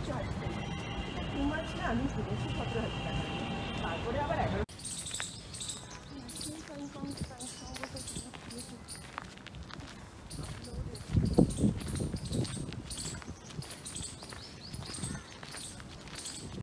Charge করি। Two মাছ না, আমি শুনেছি 17,000 টাকা, তারপরে আবার 11